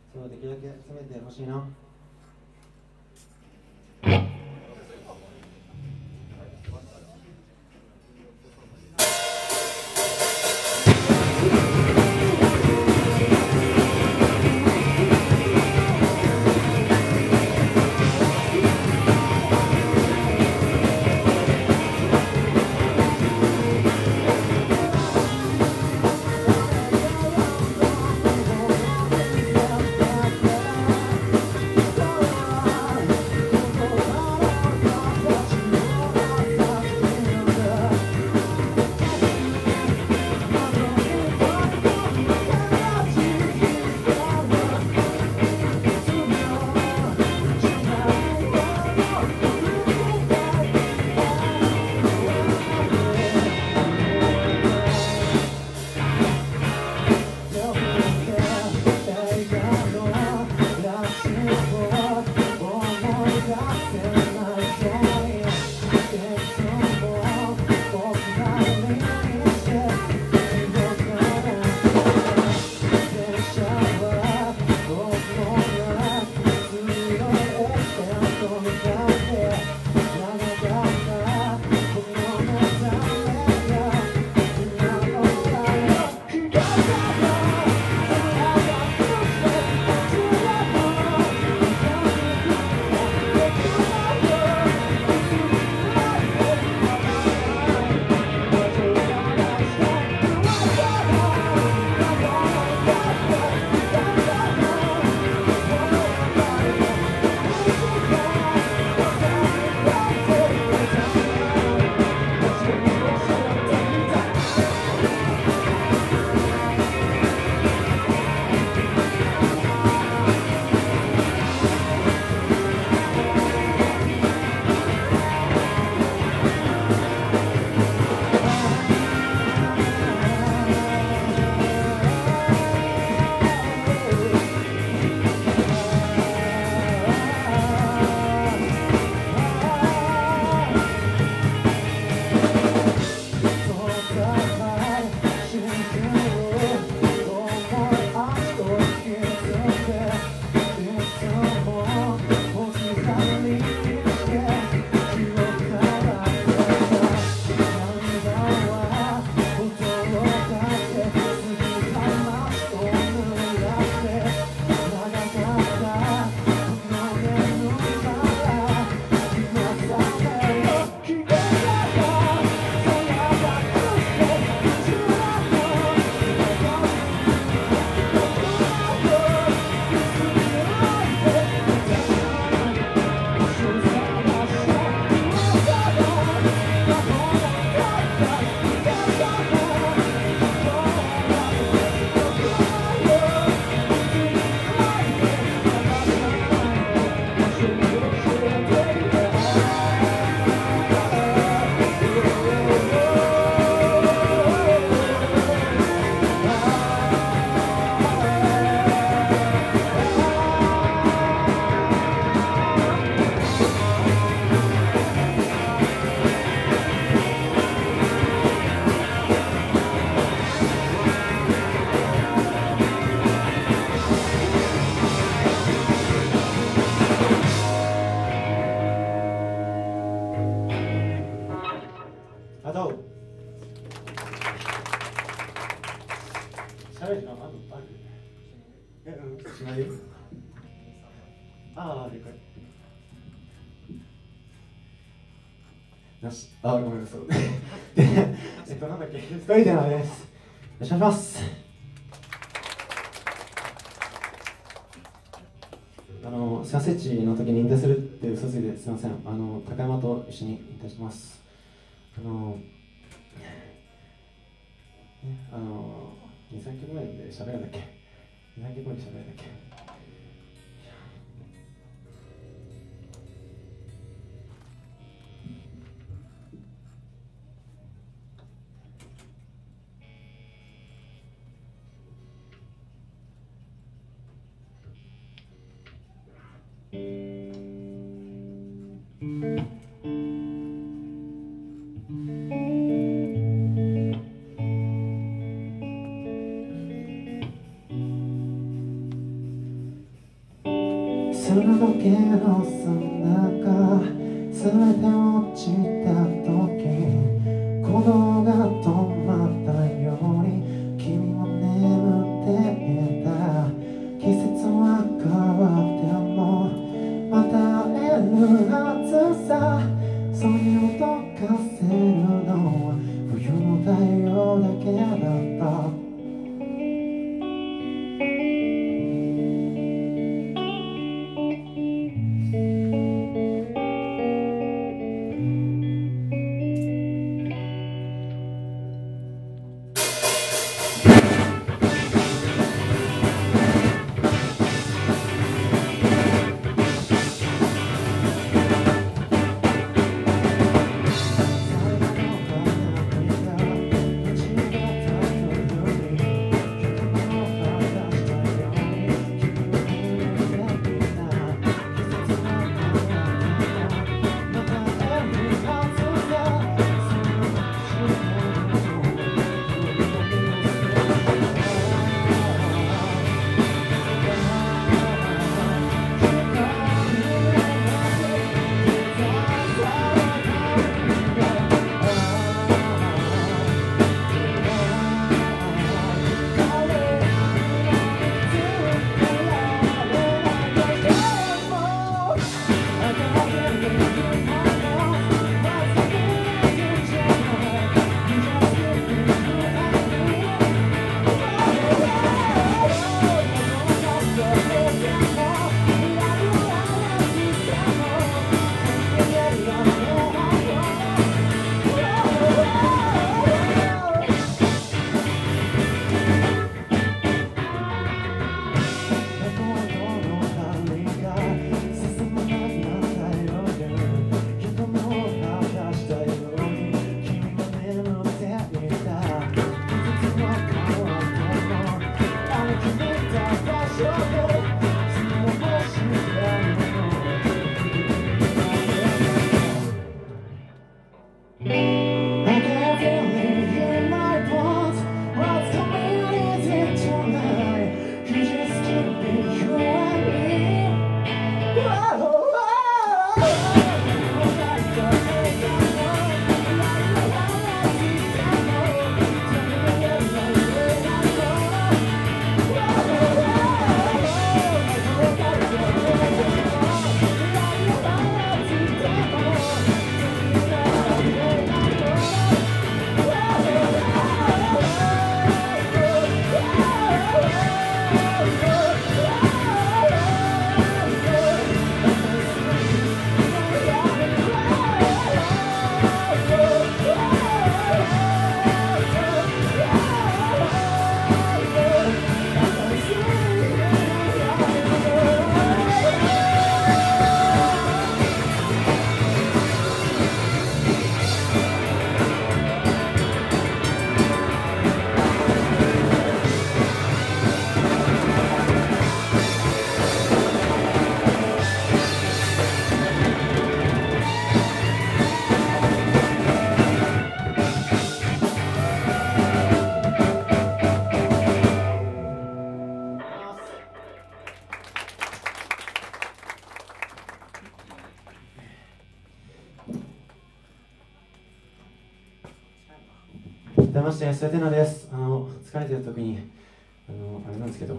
そう、できるだけ攻めてほしいな。あと喋る時間ある？しないよ。ああ、でかい。よし、あ、ごめんなさい。なんだっけ、ストーリーテーマです。よろしくお願いします。スカセッチの時に引退するって嘘ついてすみません。高山と一緒に引退します。2、3曲前で喋るんだっけ？ 2、3曲前で喋るんだっけ？ 砂時計の砂が全て落ちた時鼓動が止まったように君も眠っていた。季節は変わってもまた会えるはずさ。それを溶かせるのは冬の太陽だけだった。改めまして、ステテナです。疲れてる時にあれなんですけど、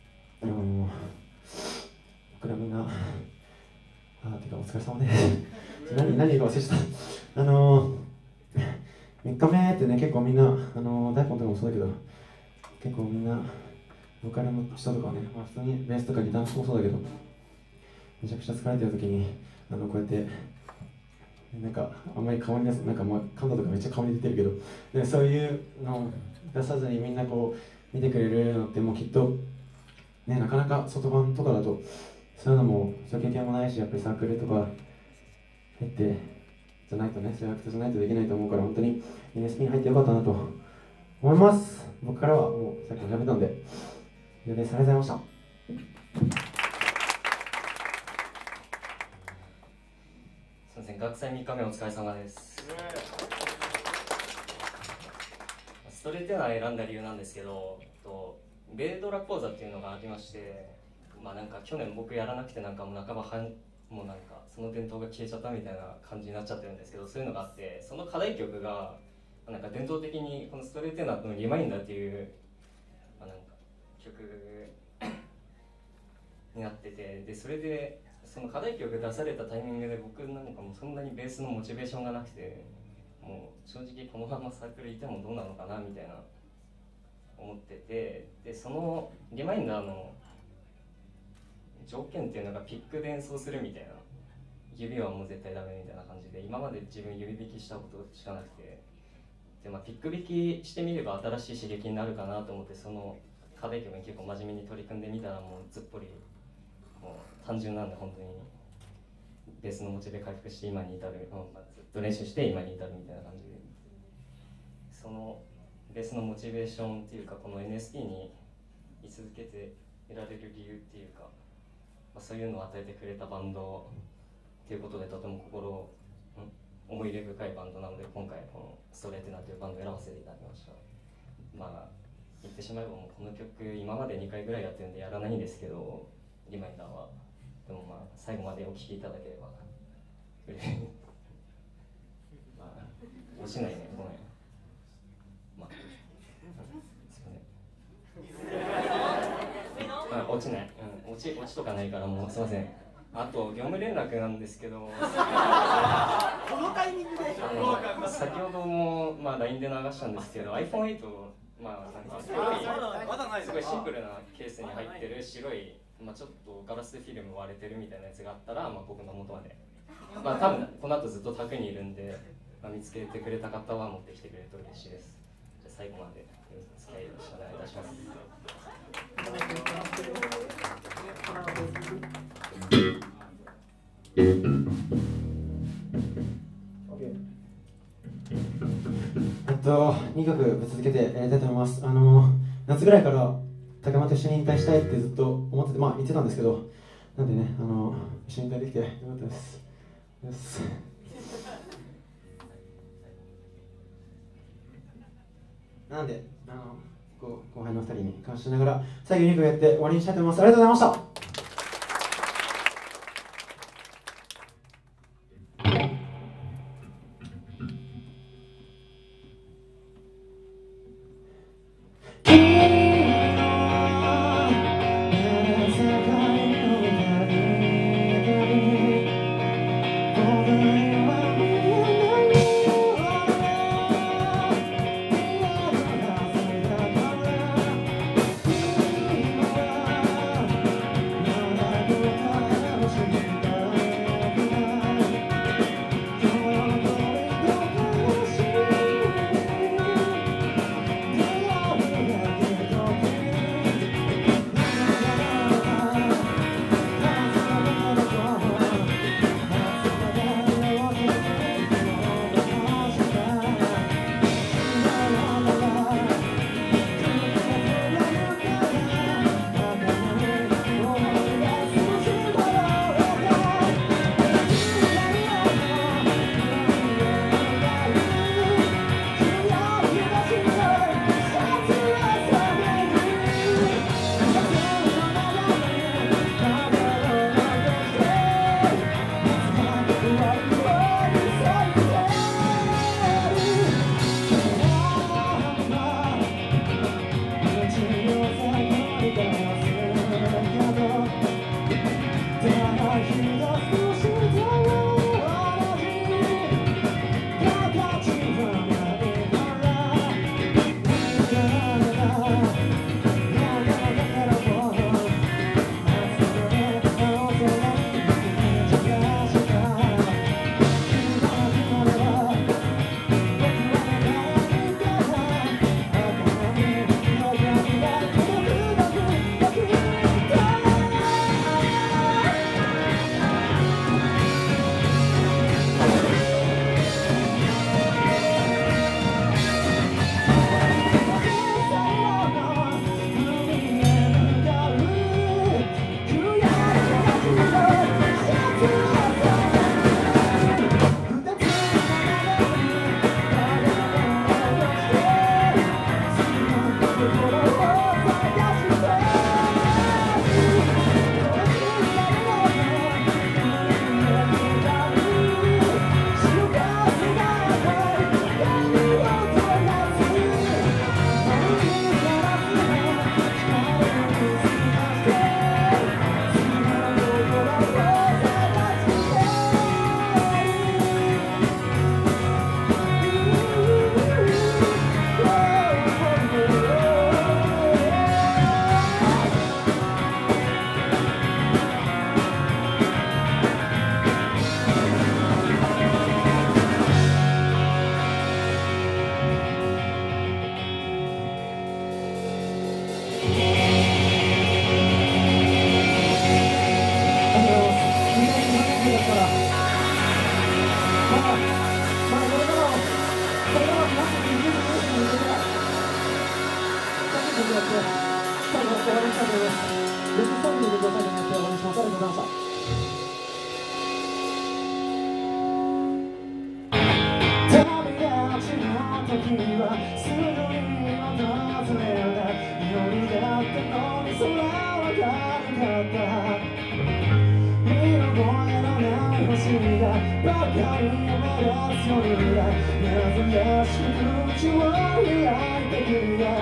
僕らみんな、てかお疲れ様です。何言うか忘れちゃった。3日目ってね、結構みんな、大根とかもそうだけど、結構みんな、ボーカルの人とかね、普通にベースとかギターもそうだけど、めちゃくちゃ疲れてる時に、こうやって、なんかあんまり顔に出す、なんか噛んだとかめっちゃ顔に出てるけど、でそういうのを出さずにみんなこう見てくれるのってもうきっと、ね、なかなか外番とかだとそういうのもそういう経験もないし、やっぱりサークルとか入ってじゃないとね、そういうアクトじゃないとできないと思うから、本当に NSP に入ってよかったなと思います。僕からはもうさっきもやめたんで、以上です。ありがとうございました。 すみません、学祭3日目お疲れ様です。ストレートな選んだ理由なんですけど、ベードラ講座っていうのがありまして、 まあなんか去年僕やらなくてなんかもう半ばもうなんかその伝統が消えちゃったみたいな感じになっちゃってるんですけど、そういうのがあって、その課題曲がなんか伝統的にこのストレートナーのリマインダーっていう、まあ、なんか曲になってて、でそれでその課題曲出されたタイミングで僕なんかもうそんなにベースのモチベーションがなくて、もう正直このままサークルいてもどうなのかなみたいな思ってて、でそのリマインダーの条件っていうのがピックで演奏するみたいな、指はもう絶対ダメみたいな感じで、今まで自分指弾きしたことしかなくて、で、まあ、ピック弾きしてみれば新しい刺激になるかなと思って、その課題曲に結構真面目に取り組んでみたら、もうずっぽりもう単純なんで本当にベースのモチベ回復して今に至る、まあ、ずっと練習して今に至るみたいな感じで、そのベースのモチベーションっていうか、この NST に居続けていられる理由っていうか、まあ、そういうのを与えてくれたバンドっていうことで、とても思い入れ深いバンドなので、今回このストレートナーというバンドを選ばせていただきました。まあ言ってしまえばもうこの曲今まで2回ぐらいやってるんでやらないんですけど、リマインダーはでもまあ最後までお聴きいただければまあ落ちないね、ごめん、まあすいませんあ、落ちない、落ちとかないからもうすいません。あと業務連絡なんですけど、このタイミングで先ほども、まあ、LINE で流したんですけど iPhone8、まあ、なんかすごいシンプルなケースに入ってる白い、まあ、ちょっとガラスフィルム割れてるみたいなやつがあったら、まあ、僕の元まで、まあ、多分この後ずっと宅にいるんで、まあ、見つけてくれた方は持ってきてくれると嬉しいです。じゃあ最後までお付き合いよろしくお願いいたします。 2曲ぶっ続けてやりたいと思います。夏ぐらいから高山と一緒に引退したいってずっと思ってて、まあ言ってたんですけど、なんでね、一緒に引退できてよかったです。なんで、後輩の2人に感謝しながら最後2曲やって終わりにしたいと思います。ありがとうございました。 ですから、まだこれからも皆さんに20年に向けて頑張っていただいて、最後終わりにしたいと思います。60歳に入れてくださいと思ってお願いします。ありがとうございました。時はすぐに訪れた夜だったのに空は明るかった見覚えのない星がばかりを目指す夜が珍しく口を開いてくれ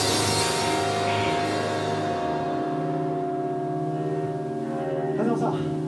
ありがとうございました。